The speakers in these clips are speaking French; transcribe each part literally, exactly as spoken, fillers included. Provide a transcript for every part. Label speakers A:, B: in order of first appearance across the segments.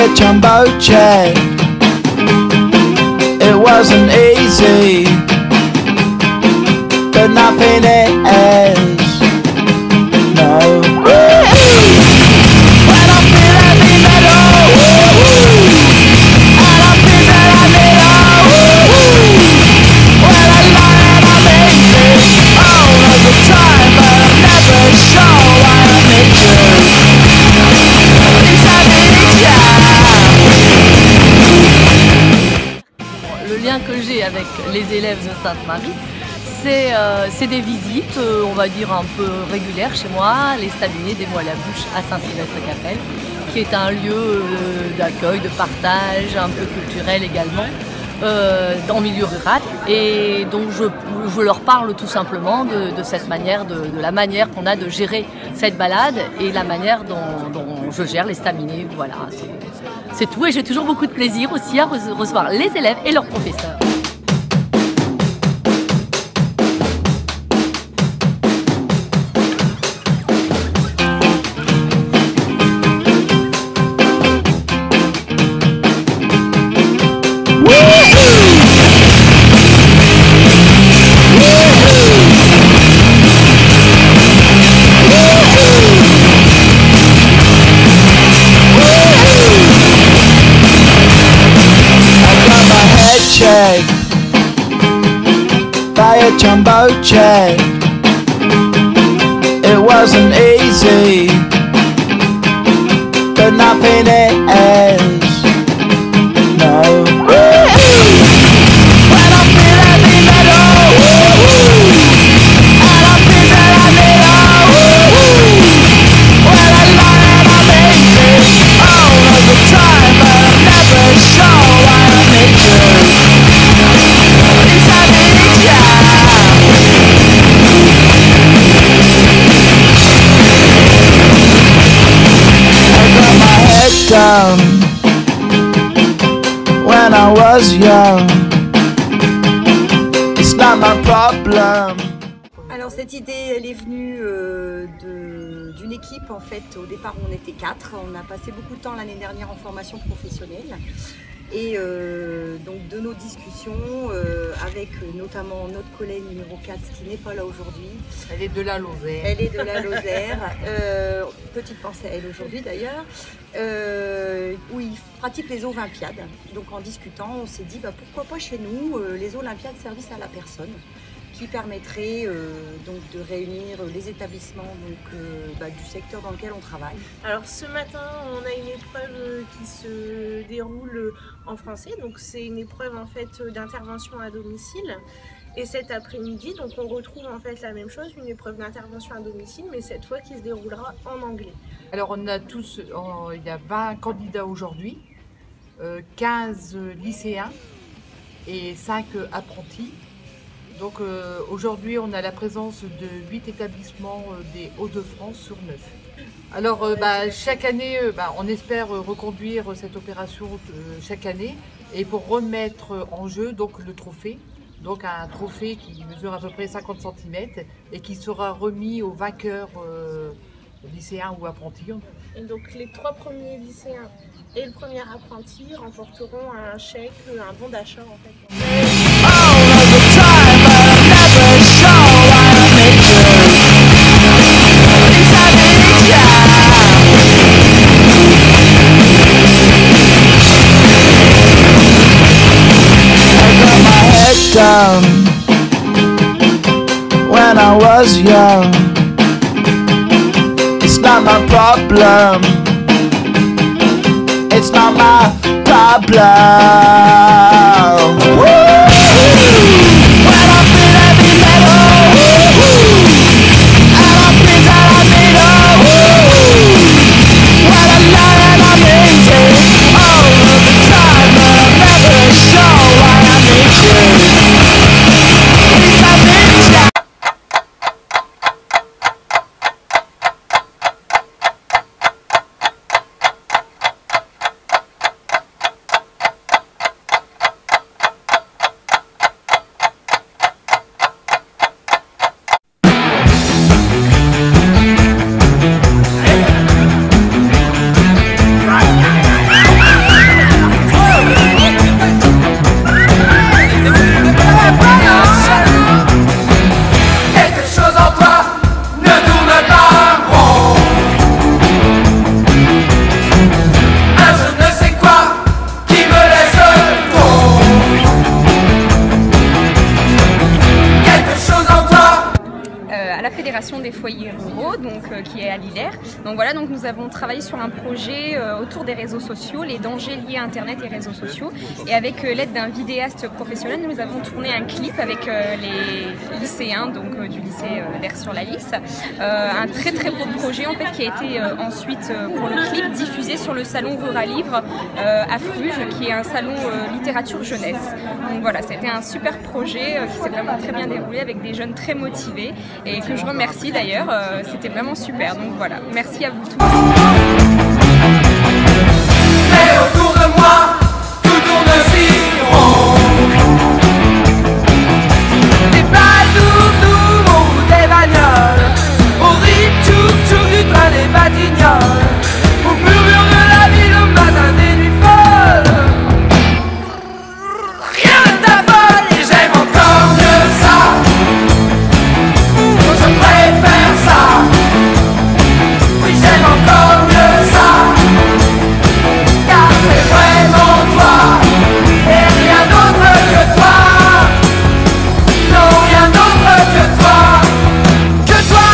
A: a jumbo jet. It wasn't easy, but nothing is. No. When I feel heavy metal, and I feel that I need a when I lie and I'm easy all of the time, but I'm never sure why I need you.
B: Le lien que j'ai avec les élèves de Sainte-Marie, c'est euh, des visites, euh, on va dire un peu régulières chez moi, les Stalinés des Mots à la Bouche à Saint-Sylvestre-Capelle, qui est un lieu euh, d'accueil, de partage, un peu culturel également, euh, dans le milieu rural. Et donc je, je leur parle tout simplement de, de cette manière, de, de la manière qu'on a de gérer cette balade et la manière dont, dont je gère les Stalinés. Voilà, c'est tout. Et j'ai toujours beaucoup de plaisir aussi à recevoir les élèves et leurs professeurs.
A: By a jumbo jet. It wasn't easy, but nothing is. No. When I feel heavy metal, and I feel that I need a when I lie and I'm easy all of the time, but I'm never sure why I need you. Down when I was young. It's not my problem.
C: Alors cette idée, elle est venue euh, d'une équipe en fait. Au départ, on était quatre. On a passé beaucoup de temps l'année dernière en formation professionnelle. Et euh, donc de nos discussions euh, avec notamment notre collègue numéro quatre qui n'est pas là aujourd'hui.
D: Elle est de la Lozère.
C: Elle est de la Lozère. euh, petite pensée à elle aujourd'hui d'ailleurs. Euh, où il pratique les Olympiades. Donc en discutant, on s'est dit bah, pourquoi pas chez nous euh, les Olympiades service à la personne, qui permettrait euh, donc de réunir les établissements donc, euh, bah, du secteur dans lequel on travaille.
E: Alors ce matin, on a une épreuve qui se déroule en français, donc c'est une épreuve en fait d'intervention à domicile. Et cet après-midi, donc on retrouve en fait la même chose, une épreuve d'intervention à domicile, mais cette fois qui se déroulera en anglais.
D: Alors on a tous, on, il y a vingt candidats aujourd'hui, euh, quinze lycéens et cinq apprentis. Donc euh, aujourd'hui, on a la présence de huit établissements euh, des Hauts-de-France sur neuf. Alors euh, bah, chaque année, euh, bah, on espère euh, reconduire cette opération euh, chaque année et pour remettre en jeu donc, le trophée. Donc un trophée qui mesure à peu près cinquante centimètres et qui sera remis aux vainqueurs euh, lycéens ou apprentis.
E: Et donc les trois premiers lycéens et le premier apprenti remporteront un chèque, un bon d'achat en fait.
A: Down when I was young. It's not my problem. It's not my problem. Woo! When I feel heavy metal, and I feel that I need a when I lie and I'm easy all of the time, but I'm never sure why I need you.
F: Fédération des foyers ruraux, donc, euh, qui est à Lillers. Donc voilà, donc nous avons travaillé sur un projet euh, autour des réseaux sociaux, les dangers liés à Internet et réseaux sociaux. Et avec euh, l'aide d'un vidéaste professionnel, nous avons tourné un clip avec euh, les lycéens donc, euh, du lycée euh, d'Aire-sur-la-Lys. Euh, un très très beau projet en fait, qui a été euh, ensuite euh, pour le clip diffusé sur le salon Rural Livre euh, à Fruges, qui est un salon euh, littérature jeunesse. Donc voilà, c'était un super projet euh, qui s'est vraiment très bien déroulé avec des jeunes très motivés et que je remercie d'ailleurs, euh, c'était vraiment super. Donc voilà, merci à vous tous.
A: Mais autour de moi, tout tourne si rond. Des balles doudou ou des bagnoles, au rythme tchouk tchouk du train des Batignolles, au murmure de la ville au matin des nuits folles. Rien ne t'affole et j'aime encore mieux ça. Je préfère ça. Oui, j'aime encore mieux ça. Car c'est vraiment toi et rien d'autre que toi. Non, rien d'autre que toi. Que toi.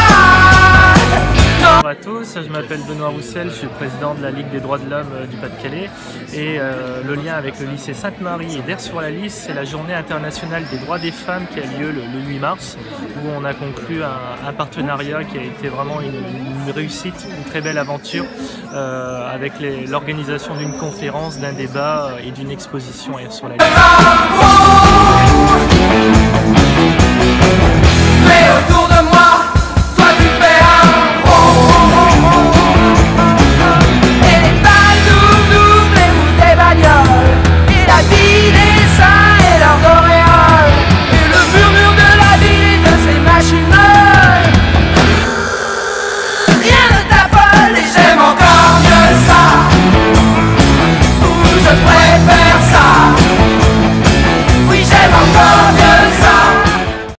A: Non.
G: Bonjour à tous, je m'appelle Benoît Roussel, je suis président de la Ligue des droits de l'homme du Pas-de-Calais et euh, le lien avec le lycée Sainte-Marie et d'Aire-sur-la-Lys, c'est la journée internationale des droits des femmes qui a lieu le, le huit mars, où on a conclu un, un partenariat qui a été vraiment une, une réussite, une très belle aventure euh, avec l'organisation d'une conférence, d'un débat et d'une exposition à Aire-sur-la-Lys.